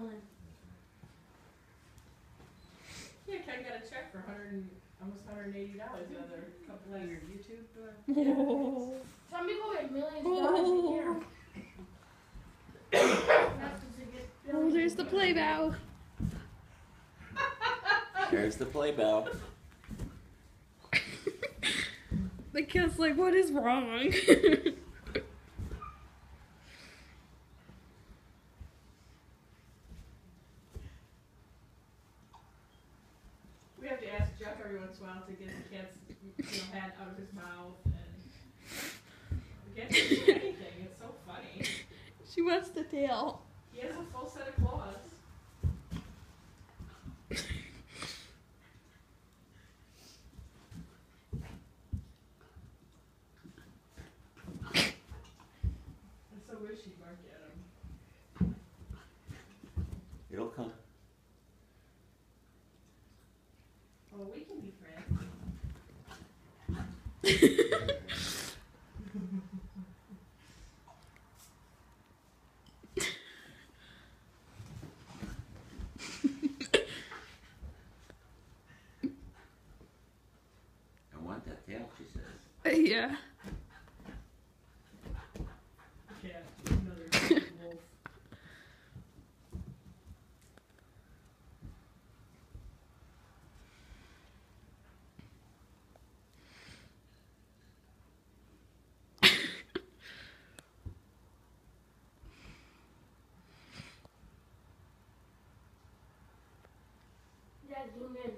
Ellen. Yeah, Ken got a check for almost $180 the other couple of years. YouTube. Yeah. Some people get millions of dollars a year. Oh, there's the play bow. There's the play bow. The kid's like, what is wrong? We have to ask Jeff every once in a while to get the cat's head out of his mouth, and the cat doesn't do anything. It's so funny. She wants the tail. He has a full set of claws. I so wish he'd bark at him. It'll come. Oh, we can be friends. I want that tail, she says. Yeah. Cat, another wolf. Yeah, zoom in.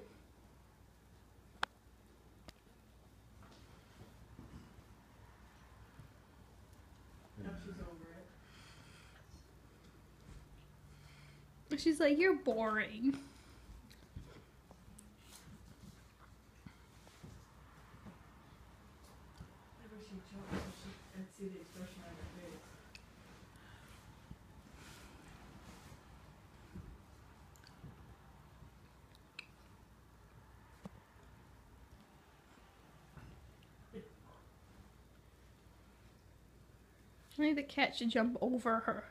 Now she's over it. She's like, you're boring. I wish she'd show up so she could see the expression on her face. I think the cat should jump over her.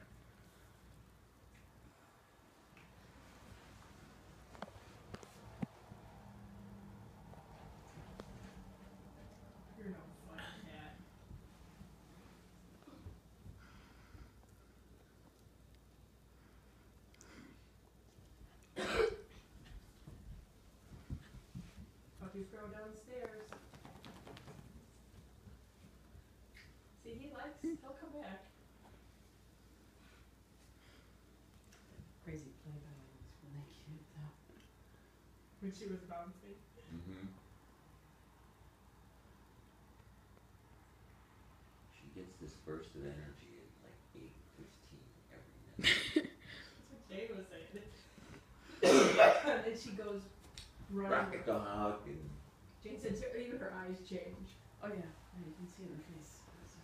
You're no fun cat. Puppies grow downstairs. See, he'll come back. Crazy play by was really cute though. When she was bouncing. Mm-hmm. She gets this burst of energy at like 8:15 every minute. That's what Jane was saying. And then she goes running. Rocket dog and Jane said even her eyes change. Oh yeah, you can see in her face.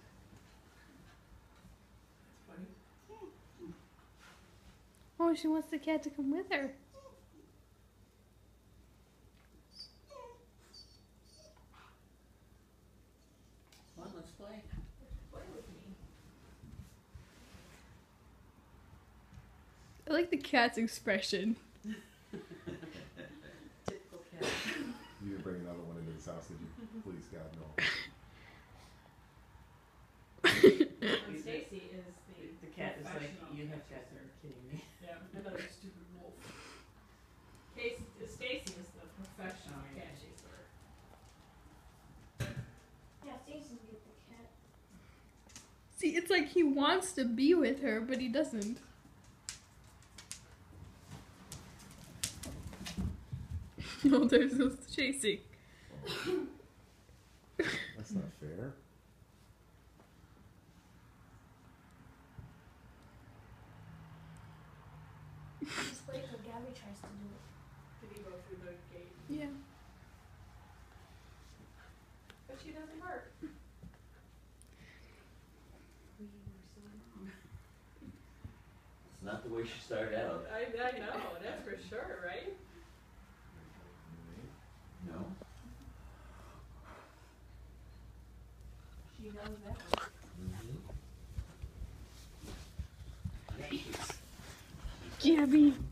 That's funny. Oh, she wants the cat to come with her. come on, let's play. Play with me. I like the cat's expression. Typical cat. You didn't bring another one into this house, did you? Please, God, no. And Stacy is The cat is like, professional you have cat got to chaser. be kidding me. Yeah, another stupid wolf. Stacy is the professional cat chaser. Yeah, Stacy can get the cat. See, it's like he wants to be with her, but he doesn't. No, there's no chasing. That's not fair. Just wait till Gabby tries to do it. Did he go through the gate? Yeah. But she doesn't bark. We were so wrong. It's not the way she started out. I know, that's for sure, right? No. She knows that one. Mm-hmm. Yeah, she's Gabby.